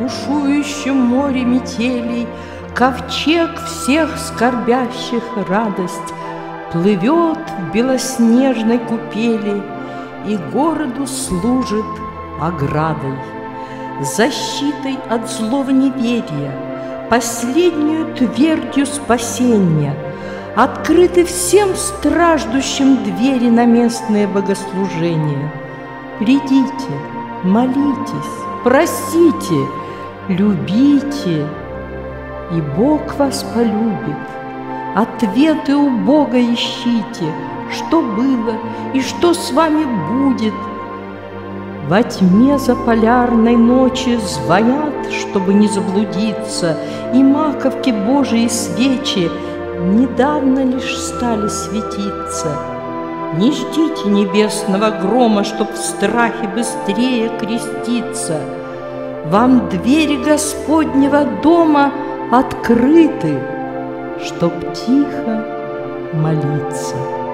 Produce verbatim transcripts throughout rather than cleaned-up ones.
бушующем море метелей ковчег всех скорбящих радость плывет в белоснежной купели и городу служит оградой, защитой от злого неверия, последнюю твердью спасения. Открыты всем страждущим двери на местное богослужение. Придите, молитесь, просите, любите, и Бог вас полюбит. Ответы у Бога ищите, что было и что с вами будет. Во тьме заполярной ночи звонят, чтобы не заблудиться, и маковки Божьи свечи недавно лишь стали светиться. Не ждите небесного грома, чтоб в страхе быстрее креститься. Вам двери Господнего дома открыты, чтоб тихо молиться.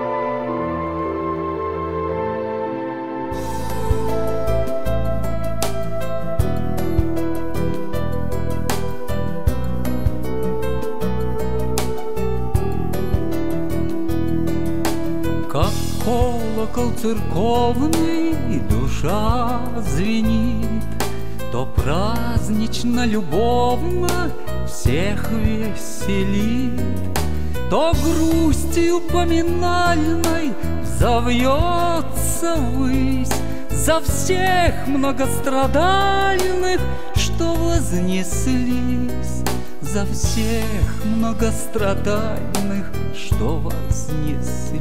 Как колокол церковный душа звенит, то празднично-любовно всех веселит, то грустью поминальной завьется ввысь за всех многострадальных, что вознеслись, за всех многострадальных, что вознеслись.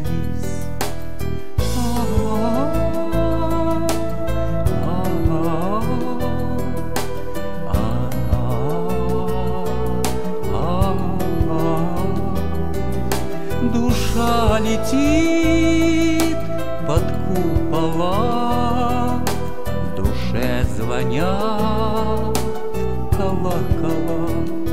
Душа летит под купола, в душе звонят колокола.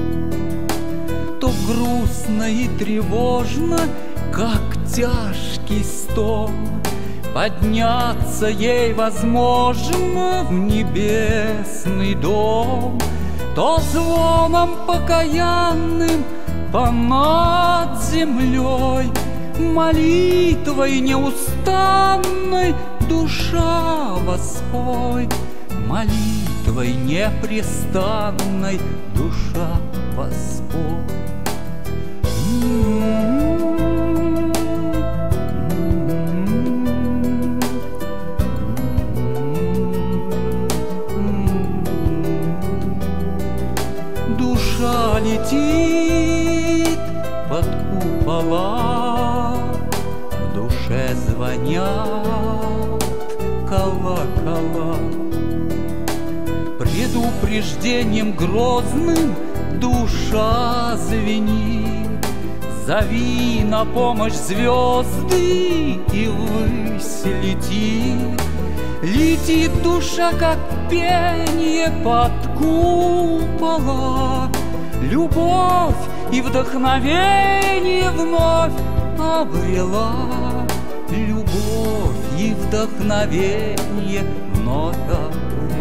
То грустно и тревожно, как тяжкий стон, подняться ей возможно в небесный дом, то звоном покаянным понад землей, молитвой неустанной душа воспой, молитвой непрестанной душа воспой. Душа летит под купола, в душе звонят колокола. Предупреждением грозным душа звенит, зови на помощь звезды и ввысь лети. Летит душа, как пение под купола, любовь и вдохновение вновь обрела, любовь и вдохновение вновь обрела.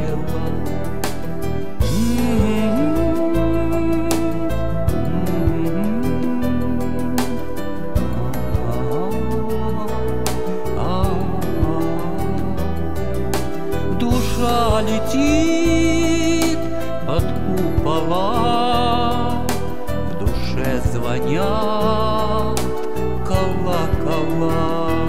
Душа летит под купола, в душе звонят колокола.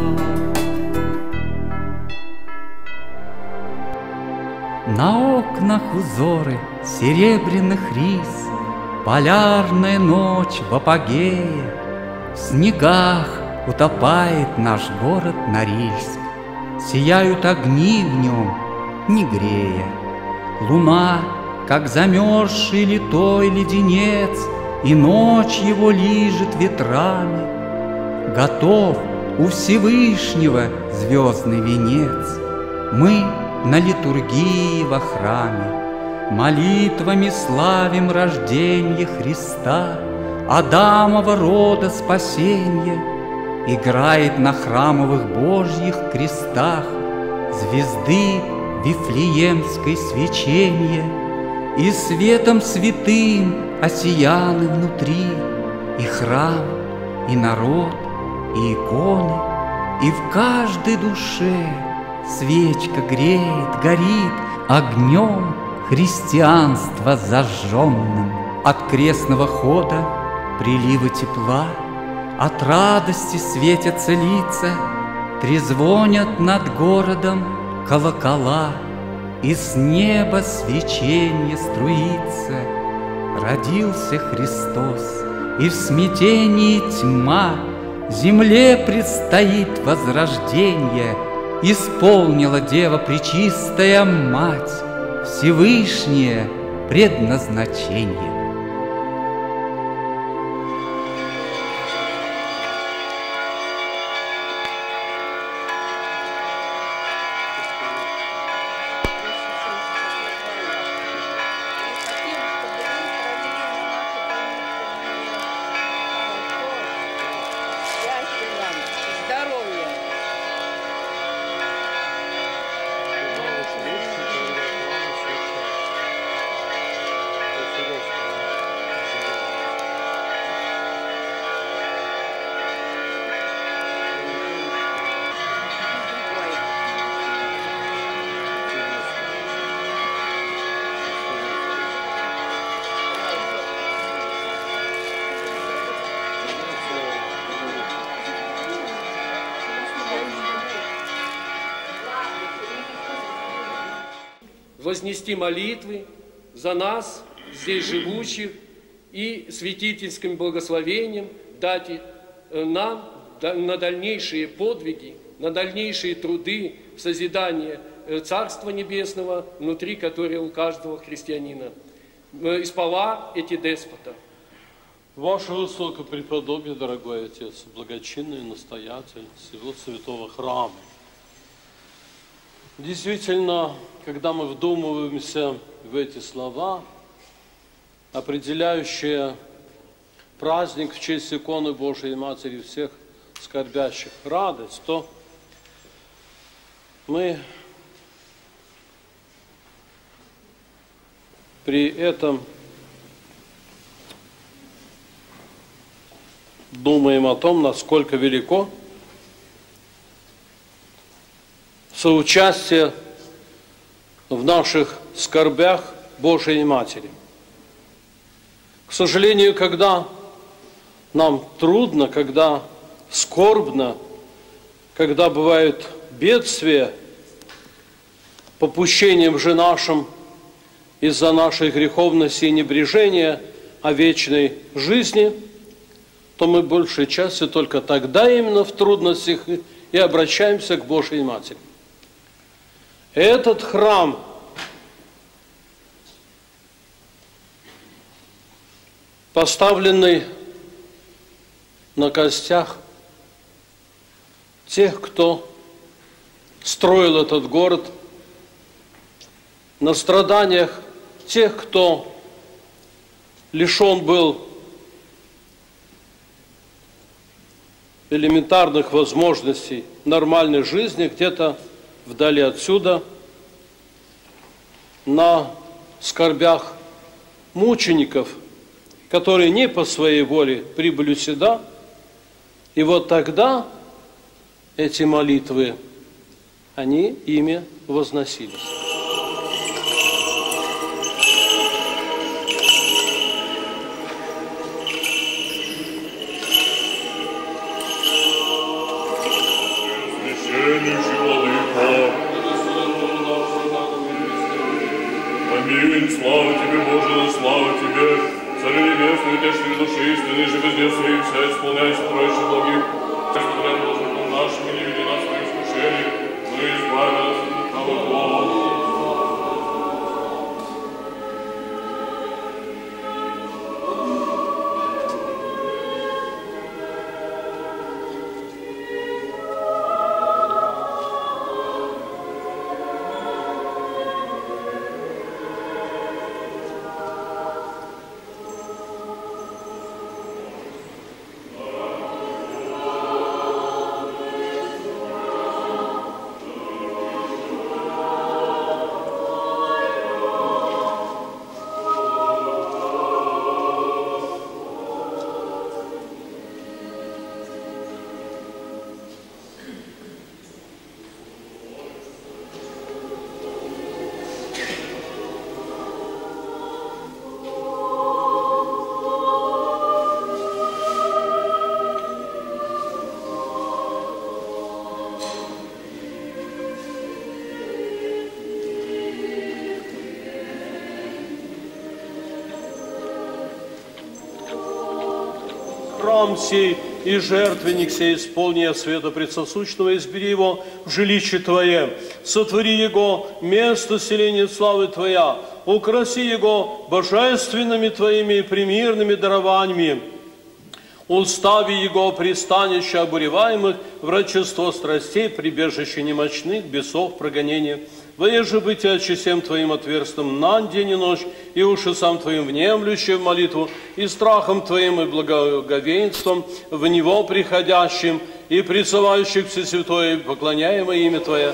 На окнах узоры серебряных рис, полярная ночь в апогее, в снегах утопает наш город Норильск. Сияют огни в нем, не грея. Луна, как замерзший литой леденец, и ночь его лижет ветрами. Готов у Всевышнего звездный венец. Мы на литургии во храме молитвами славим рождение Христа, Адамова рода спасенье. Играет на храмовых Божьих крестах звезды Вифлеемской свечение. И светом святым осияны внутри и храм, и народ, и иконы, и в каждой душе свечка греет, горит огнем христианства зажженным. От крестного хода приливы тепла, от радости светятся лица, трезвонят над городом колокола, и с неба свеченье струится. Родился Христос, и в смятении тьма, земле предстоит возрождение. Исполнила Дева Пречистая Мать Всевышнее предназначение. Вознести молитвы за нас, здесь живущих, и святительским благословением дать нам на дальнейшие подвиги, на дальнейшие труды в созидании Царства Небесного, внутри которого у каждого христианина. Испала эти деспота. Ваше Высокопреподобие, дорогой Отец, благочинный настоятель всего Святого Храма. Действительно, когда мы вдумываемся в эти слова, определяющие праздник в честь иконы Божией Матери всех скорбящих радость, то мы при этом думаем о том, насколько велико соучастие в наших скорбях Божией Матери. К сожалению, когда нам трудно, когда скорбно, когда бывают бедствия, попущением же нашим из-за нашей греховности и небрежения о вечной жизни, то мы большей частью только тогда именно в трудностях и обращаемся к Божьей Матери. Этот храм поставленный на костях тех, кто строил этот город, на страданиях тех, кто лишен был элементарных возможностей нормальной жизни, где-то вдали отсюда, на скорбях мучеников, которые не по своей воле прибыли сюда. И вот тогда эти молитвы, они ими возносились. Аминь, слава Тебе, Боже, слава Тебе, Царю Небесный, утешитель души истины, живи здесь своим вся, исполняйся прочь благих, Господи, Боже, нашими, не веди нас в искушение, но избави нас от лукавого. храм сей и жертвенник сей исполни от света предсосущного, избери его в жилище Твое, сотвори его место селения славы Твоя, украси его божественными Твоими и примирными дарованиями, устави его пристанище обуреваемых, врачество страстей, прибежище немощных, бесов, прогонение. Воеже бытие очисем Твоим отверстым на день и ночь, и уши сам Твоим внемлющие в молитву, и страхом Твоим и благоговенством в Него приходящим, и призывающих Всесвятое, поклоняемое имя Твое.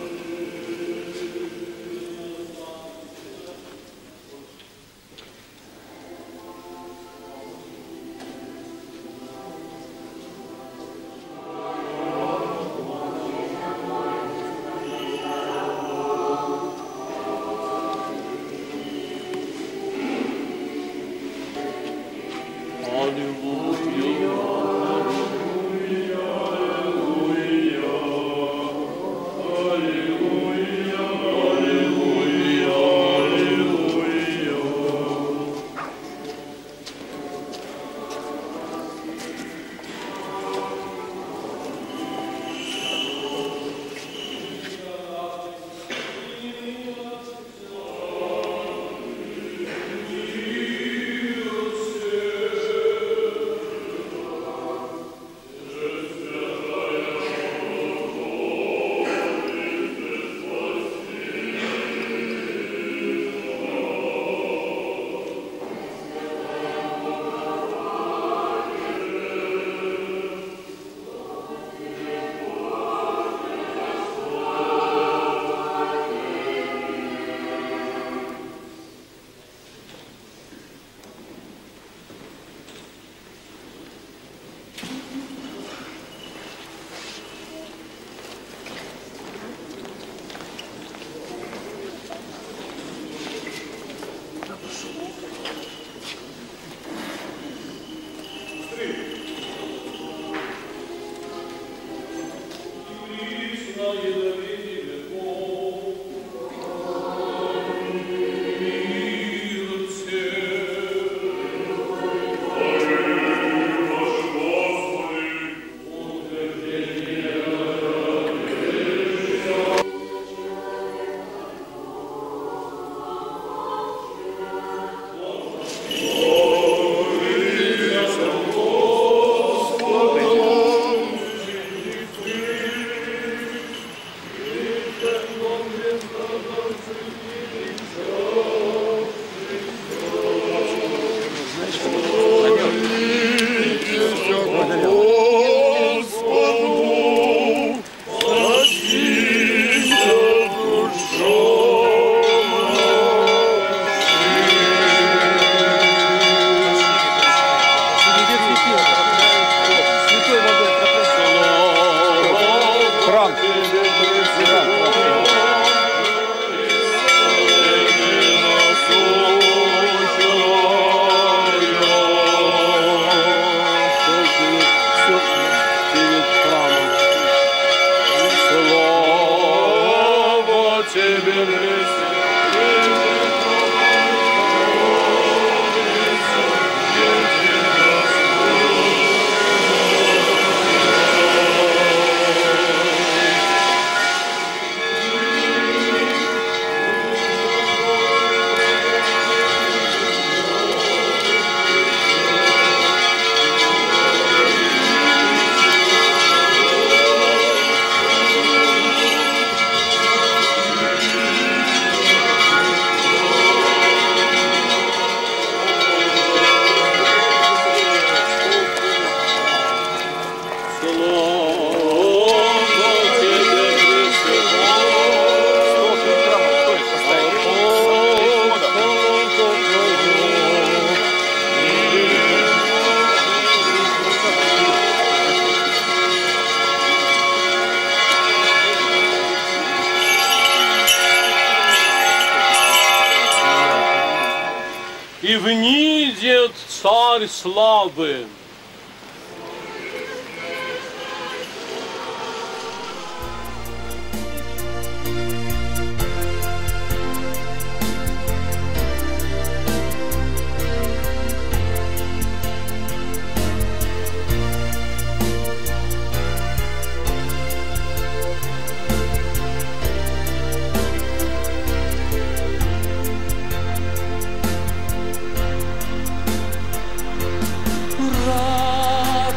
и внидет Царь славы.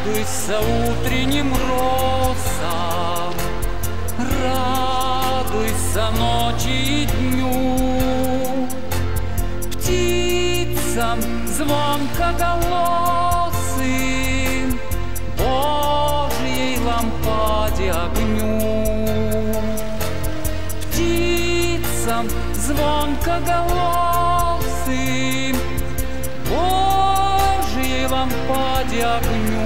Радуйся утренним росам, радуйся ночи и дню, птицам звонкоголосым, Божьей лампаде огню. Птицам звонкоголосым, Божьей лампаде огню.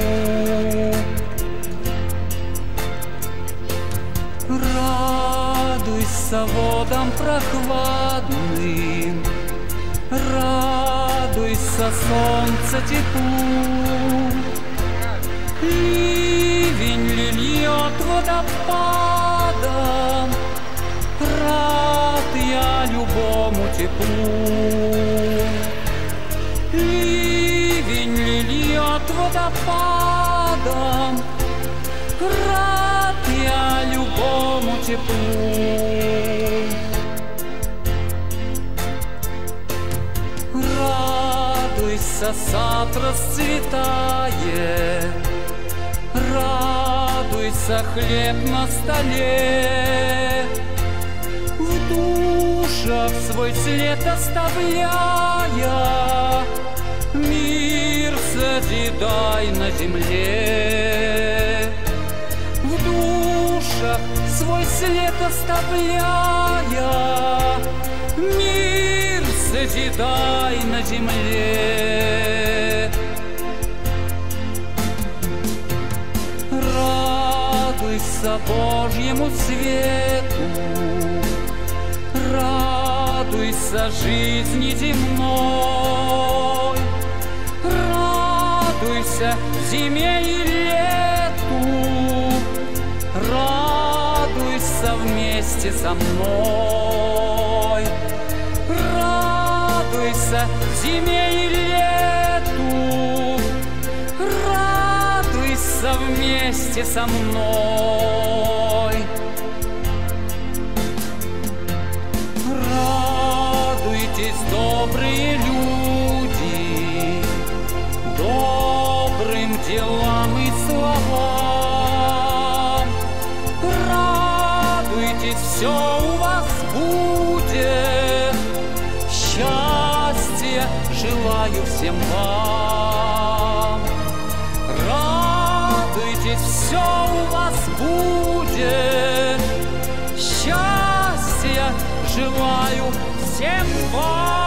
Радуйся водам прохладным, радуйся солнце теплу. Ливень льет водопадом, рад я любому теплу. Ливень льет водопадом, рад я любому теплу. Радуйся, сад расцветает, радуйся, хлеб на столе, в душах свой след оставляя, мир созидай на земле. В душах свой след оставляя, мир созидай на земле. Радуйся Божьему свету, радуйся жизни земной, радуйся зиме и лету, радуйся вместе со мной. Радуйся зиме и лету, радуйся вместе со мной. Радуйтесь, добрые люди, добрым делам и словам. Радуйтесь, все у вас будет. Счастья желаю всем вам. Радуйтесь, все у вас будет. Счастья желаю всем вам.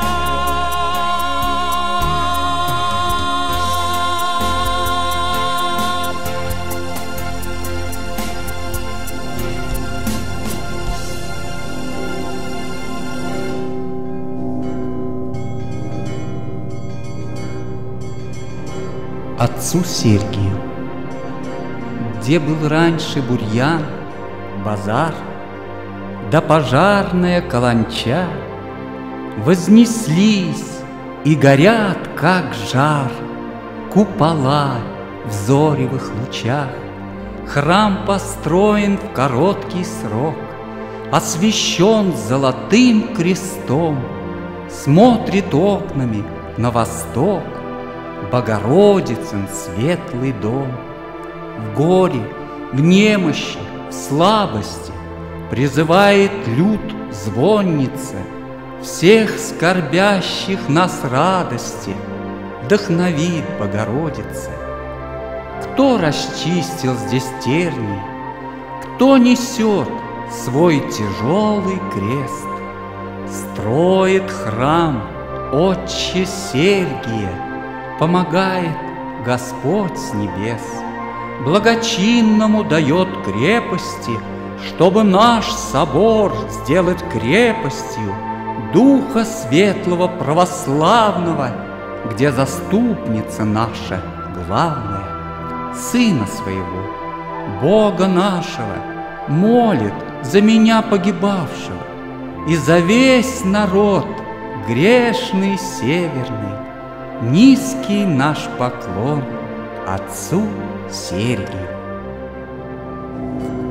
Отцу Сергию. Где был раньше бурьян, базар, да пожарная каланча, вознеслись и горят, как жар, купола в зоревых лучах. Храм построен в короткий срок, освящен золотым крестом, смотрит окнами на восток Богородицын светлый дом. В горе, в немощи, в слабости призывает люд звонница, всех скорбящих нас радости вдохновит Богородица. Кто расчистил здесь тернии, кто несет свой тяжелый крест, строит храм Отче Сергия, помогает Господь с небес, благочинному дает крепости, чтобы наш собор сделать крепостью Духа Светлого Православного, где заступница наша главная, Сына Своего, Бога нашего, молит за меня погибавшего и за весь народ грешный северный. Низкий наш поклон Отцу Сергию.